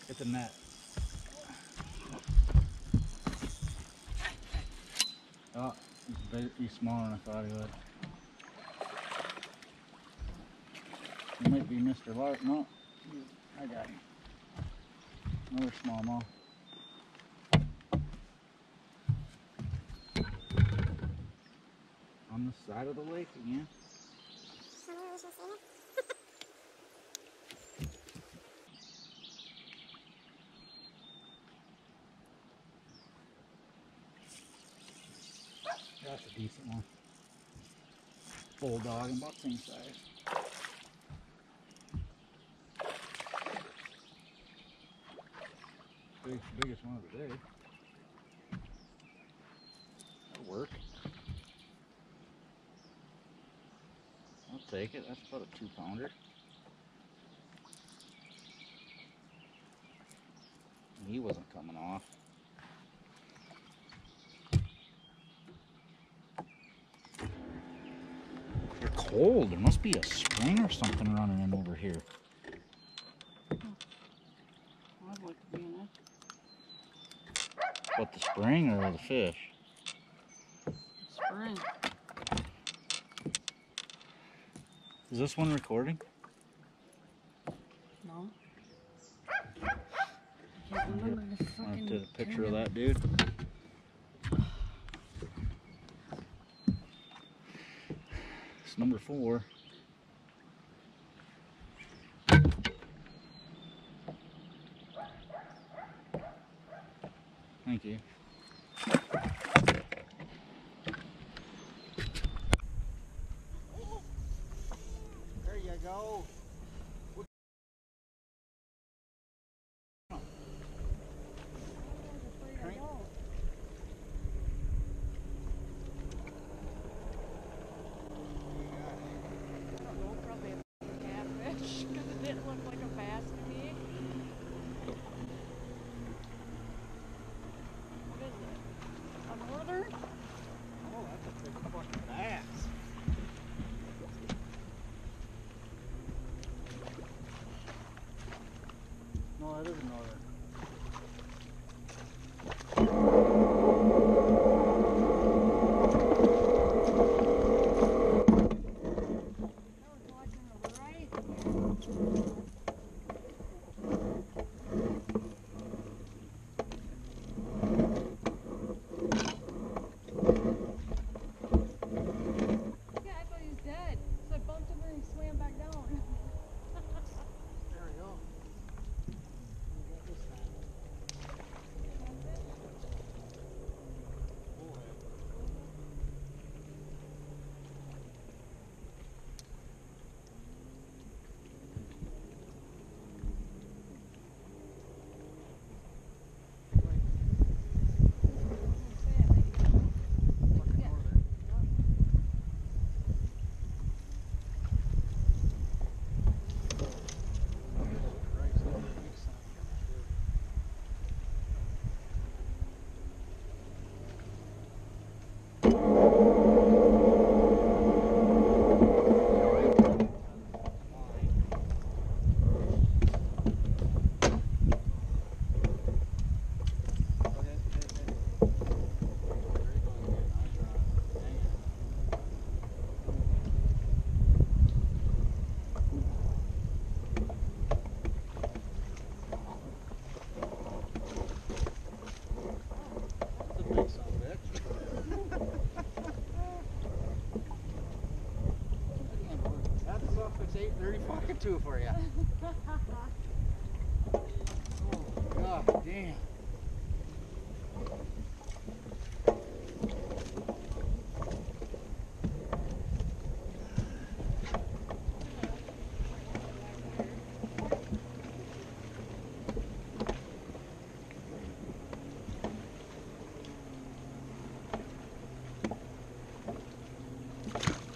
It's a net. Oh, he's smaller than I thought he would. He might be Mr. Lark. No, I got him. Another smallmouth. On the side of the lake again. That's a decent one. Bulldog and about the same size. Biggest one of the day. That'll work. I'll take it. That's about a 2-pounder. He wasn't coming off. They're cold. There must be a spring or something running in over here. I'd like to be in it. What, the spring or the fish? Spring. Is this one recording? No. I can't remember the I fucking did a picture of that dude. It's number 4. Thank you. There you go. No, that isn't northern. It's 8:30 fucking 2 for you. Oh, god damn.